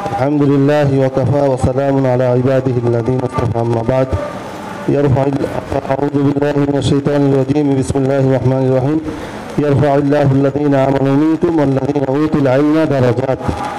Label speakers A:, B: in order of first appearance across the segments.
A: الحمد لله وكفى وسلام على عباده الذين اصطفى أما بعد أعوذ بالله من الشيطان الرجيم بسم الله الرحمن الرحيم يرفع الله الذين آمنوا منكم والذين أوتوا العلم درجات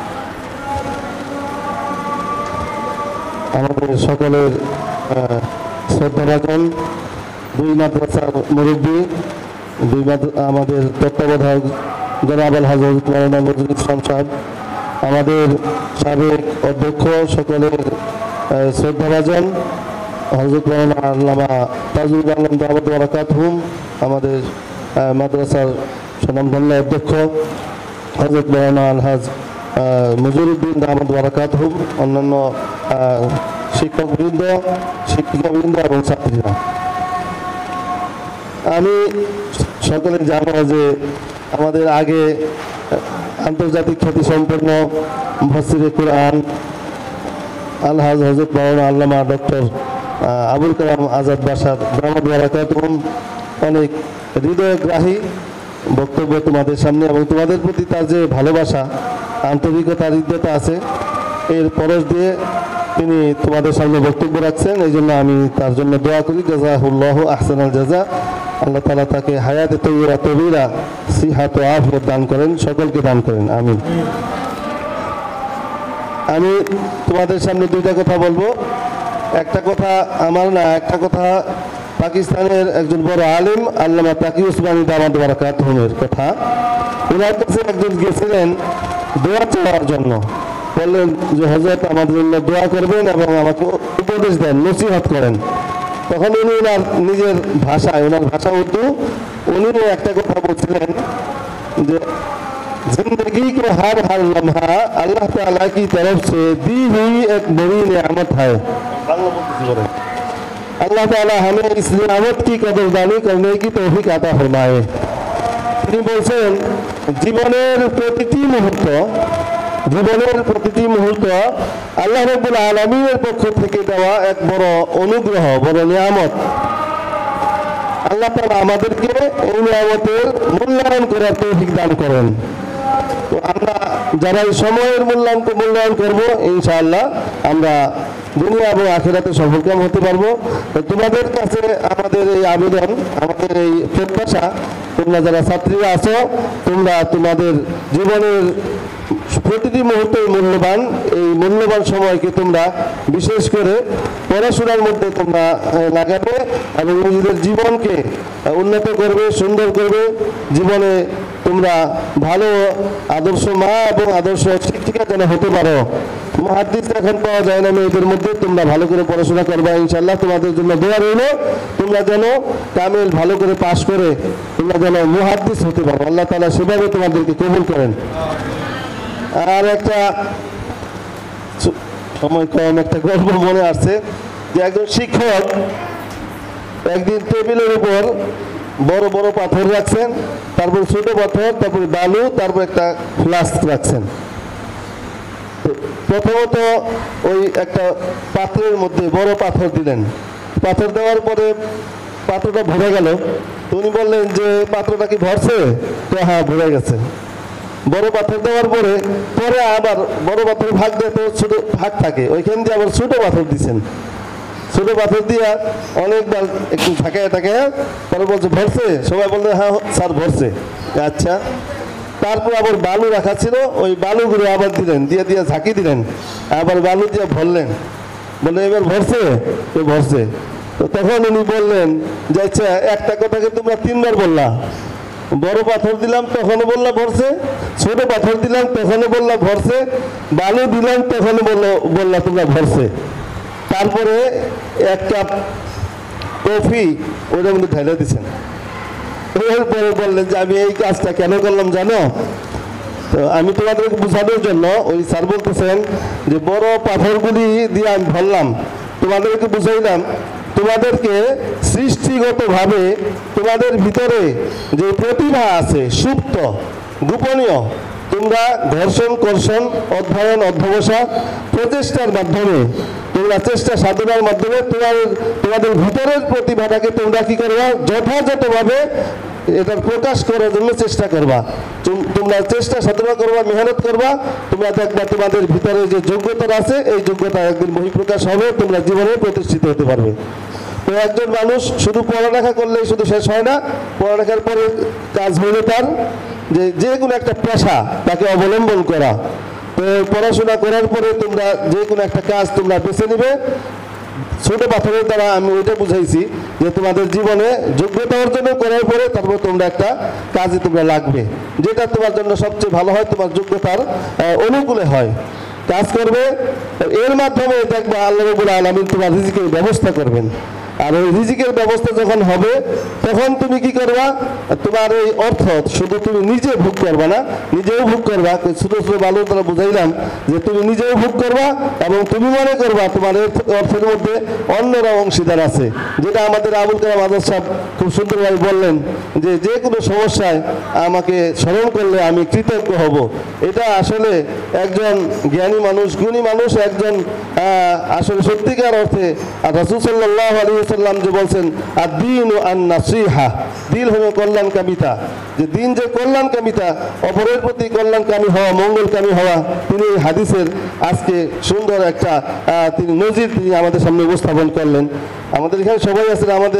A: আমাদের সকলের শ্রদ্ধাভাজন দুই মাদ্রাসার মুরব্বী আমাদের তত্ত্বাবধায়ক জনাব আল হযরত মাওলানা নজরুল ইসলাম সাহেব, আমাদের সাবেক অধ্যক্ষ, সকলের শ্রদ্ধাভাজন হযরত মাওলানা আল্লামা তাজুল আলম দাওয়াত বারাকাতুহুম, আমাদের মাদ্রাসার স্বনামধন্য অধ্যক্ষ হযরত মাওলানা আলহাজ মজুরুদ্দিন দাওয়াত বারাকাতুহুম, অন্যান্য শিক্ষকবৃন্দ, শিক্ষিকাবৃন্দ এবং ছাত্রীরা, আমি সকলে জানো যে আমাদের আগে আন্তর্জাতিক খ্যাতিসম্পন্ন মুফাসসিরে কুরআন আলহাজ হযরত মাওলানা আল্লামা ডক্টর আবুল কালাম আজাদ বাসার দাওয়াত বারাকাতুহুম অনেক হৃদয়গ্রাহী বক্তব্য তোমাদের সামনে, এবং তোমাদের প্রতি তার যে ভালোবাসা, আন্তরিকতা, হৃদ্যতা আছে, এর পরশ দিয়ে তিনি তোমাদের সামনে বক্তব্য রাখছেন। এই জন্য আমি তার জন্য দোয়া করি, জাযাহুল্লাহু আহসানাল জাযা। আল্লাহ তাআলা তাকে হায়াতে তয়্যিবা তবিরা, সিহাত ও আফিয়ত দান করেন, সকলকে দান করেন, আমিন। আমি তোমাদের সামনে দুইটা কথা বলবো। একটা কথা আমার না, একটা কথা পাকিস্তানের একজন বড় আলিম আল্লামা তাকি উসমানী দাওয়াত বারাকাতুহুমের কথা। ওনার কাছে একজন গেছিলেন দোয়া চাওয়ার জন্য, বললেন যে হযরত আমাদের জন্য দোয়া করবেন এবং আমাকে উপদেশ দেন, নসিহত করেন। তখন উনি ওনার নিজের ভাষায়, ওনার ভাষা উর্দু, উনি একটা কথা বলছিলেন যে जिंदगी के हर हर लम्हा अल्लाह ताला की तरफ से दी हुई एक बड़ी नेमत है। अल्लाह ताला हमें इस नेमत की कदरदानी करने की तौफीक अता फरमाए। তিনি বলছেন জীবনের প্রতিটি মুহূর্ত আল্লাহ রাব্বুল আলামিনের পক্ষ থেকে দেওয়া এক বড় অনুগ্রহ, বড় নিয়ামত। আল্লাহ তাআলা আমাদেরকে এই নিয়ামতের মূল্যায়ন করার তৌফিক দান করেন। তো আমরা যারা এই সময়ের মূল্যায়ন করব, ইনশাআল্লাহ আমরা দুনিয়া এবং আখিরাতে সফলকাম হতে পারবো। তোমাদের কাছে আমাদের এই আবেদন, আমাদের এই প্রত্যাশা, তোমরা যারা ছাত্রীরা আছো, তোমরা তোমাদের জীবনের প্রতিটি মুহূর্তেই মূল্যবান, এই মূল্যবান সময়কে তোমরা বিশেষ করে পড়াশোনার মধ্যে তোমরা লাগাবে এবং নিজেদের জীবনকে উন্নত করবে, সুন্দর করবে। জীবনে তোমরা ভালো আদর্শ মা এবং আদর্শ শিক্ষিকা যেন হতে পারো। মুহাদ্দিস এখন পাওয়া যায় না মেয়েদের মধ্যে, তোমরা ভালো করে পড়াশোনা করবে, ইনশাআল্লাহ তোমাদের জন্য দোয়া রইল। তোমরা যেন কামিল ভালো করে পাশ করে তোমরা যেন মুহাদ্দিস হতে পারো, আল্লাহ তাআলা সেভাবে তোমাদেরকে কবুল করেন। আর একটা সময় কম, একটা গল্প মনে আসছে যে একজন শিক্ষক একদিন টেবিলের উপর বড় বড় পাথর রাখছেন, তারপর ছোট পাথর, তারপর বালু, তারপর একটা ফ্লাস্ক রাখছেন। প্রথমত ওই একটা পাত্রের মধ্যে বড় পাথর দিলেন, পাথর দেওয়ার পরে পাত্রটা ভরে গেল। তো উনি বললেন যে পাত্রটা কি ভরছে? তো হ্যাঁ, ভরে গেছে। বড় পাথর দেওয়ার পরে আবার বড় পাথর ভাগ দিয়ে তো ছোট ভাগ থাকে, ওইখান দিয়ে আবার ছোট পাথর দিচ্ছেন। ছোট পাথর দিয়া অনেকবার একটু থাকে পরে বলছে ভরছে? সবাই বললে হ্যাঁ স্যার ভরছে। আচ্ছা, তারপর আবার বালু রাখা ছিল, ওই বালুগুলো আবার দিলেন, দিয়ে ঝাঁকি দিলেন, আবার বালু দিয়ে ভরলেন, বলে এবার ভরছে? তো ভরছে। তো তখন উনি বললেন যে আচ্ছা, একটা কথাকে তোমরা তিনবার বললা, বড় পাথর দিলাম তখনও বললা ভরছে, ছোট পাথর দিলাম তখনও বললা ভরছে, বালু দিলাম তখনও বললা তোমরা ভরছে। তারপরে এক কাপ কফি ওইটা কিন্তু ঢেলে দিচ্ছেন। এরপরে বললেন যে আমি এই কাজটা কেন করলাম জানো? তো আমি তোমাদেরকে বোঝানোর জন্য, ওই স্যার বলতেছেন যে বড় পাথরগুলি দিয়ে আমি ভরলাম, তোমাদেরকে বুঝাইলাম, তোমাদেরকে সৃষ্টিগতভাবে তোমাদের ভিতরে যে প্রতিভা আছে, সুপ্ত, গোপনীয়, তো তোমরা ঘর্ষণ কর্ষণ অধ্যয়ন অধ্যবসা প্রচেষ্টার মাধ্যমে তোমরা চেষ্টা সাধনার মাধ্যমে তোমাদের ভিতরের প্রতিভাটাকে তোমরা কি করবা যথাযথভাবে এটার প্রকাশ করার জন্য চেষ্টা করবা। তোমরা চেষ্টা সাধনা করবা, মেহনত করবা, তোমরা দেখবা তোমাদের ভিতরে যে যোগ্যতা আছে এই যোগ্যতা একদিন বহিঃপ্রকাশ হবে, তোমরা জীবনে প্রতিষ্ঠিত হতে পারবে। তো একজন মানুষ শুধু পড়ালেখা করলেই শুধু শেষ হয় না, পড়ালেখার পরে কাজ হলো তার যে কোনো একটা পেশা তাকে অবলম্বন করা। তো পড়াশোনা করার পরে তোমরা যে কোনো একটা কাজ তোমরা বেছে নিবে। ছোট পাথরের দ্বারা আমি ওইটা বুঝাইছি যে তোমাদের জীবনে যোগ্যতা অর্জন করার পরে তারপর তোমরা একটা কাজে তোমরা লাগবে, যেটা তোমার জন্য সবচেয়ে ভালো হয়, তোমার যোগ্যতার অনুকূলে হয়, কাজ করবে। এর মাধ্যমে দেখবা আল্লাহ রাব্বুল আলামিন তোমার রিজিকের ব্যবস্থা করবেন। আর ওই রিজিকের ব্যবস্থা যখন হবে তখন তুমি কি করবা, তোমার এই অর্থ শুধু তুমি নিজে ভোগ করবা না, নিজেও ভোগ করবা। ছোট ছোট বালু তারা বুঝাইলাম যে তুমি নিজেও ভোগ করবা এবং তুমি মনে করবা তোমার অর্থের মধ্যে অন্যরা অংশীদার আছে, যেটা আমাদের আবুল কালাম আজাদ সাহেব খুব সুন্দরভাবে বললেন যে কোনো সমস্যায় আমাকে স্মরণ করলে আমি কৃতজ্ঞ হব। এটা আসলে একজন জ্ঞানী মানুষ, গুণী মানুষ, একজন আসলে সত্যিকার অর্থে রাসূল সাল্লাল্লাহু আলাইহি ওয়াসাল্লাম যে বলছেন আদ-দীনু আন-নাসিহা, দিন হলো কল্যাণকামিতা, যে দিন যে কল্যাণকামিতা, অপরের প্রতি কল্যাণকামী হওয়া, মঙ্গলকামী হওয়া, তিনি এই হাদিসের আজকে সুন্দর একটা তিনি নজির তিনি আমাদের সামনে উপস্থাপন করলেন। আমাদের এখানে সবাই আছেন, আমাদের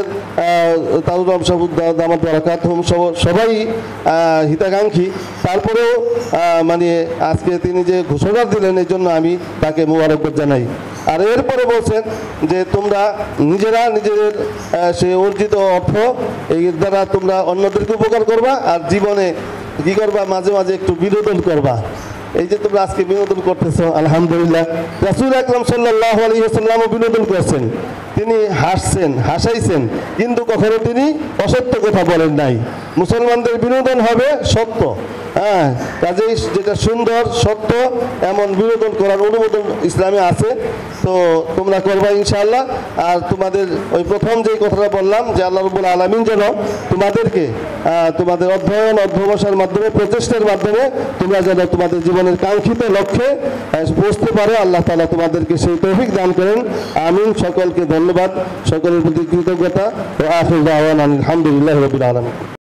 A: তারুরাম দামাত বারাকাতুহুম সবাই হিতাকাঙ্ক্ষী, তারপরেও মানে আজকে তিনি যে ঘোষণা দিলেন এই জন্য আমি তাকে মোবারকবাদ জানাই। আর এরপরে বলছেন যে তোমরা নিজেরা নিজেদের সে অর্জিত অর্থ এই দ্বারা তোমরা অন্যদেরকে উপকার করবা, আর জীবনে কি করবা, মাঝে মাঝে একটু বিনোদন করবা। এই যে তোমরা আজকে বিনোদন করতেছ, আলহামদুলিল্লাহ। রাসূল আকরাম সাল্লাল্লাহু আলাইহি ওয়াসাল্লামও বিনোদন করছেন, তিনি হাসছেন, হাসাইছেন, কিন্তু কখনো তিনি অসত্য কথা বলেন নাই। মুসলমানদের বিনোদন হবে সত্য, হ্যাঁ, কাজেই যেটা সুন্দর সত্য এমন বিনোদন করার অনুমোদন ইসলামে আছে। তো তোমরা করবা ইনশাআল্লাহ। আর তোমাদের ওই প্রথম যে কথাটা বললাম যে আল্লাহ রাব্বুল আলামিন যেন তোমাদেরকে তোমাদের অধ্যয়ন অধ্যবসায়ের মাধ্যমে প্রচেষ্টার মাধ্যমে তোমরা যেন তোমাদের জীবনের কাঙ্ক্ষিত লক্ষ্যে পৌঁছতে পারো, আল্লাহ তাআলা তোমাদেরকে সেই তৌফিক দান করেন। আমিন। সকলকে ধন্যবাদ, সকলের প্রতি কৃতজ্ঞতা। ওয়া আখিরু দাওয়ানা আলহামদুলিল্লাহি রাব্বিল আলামিন।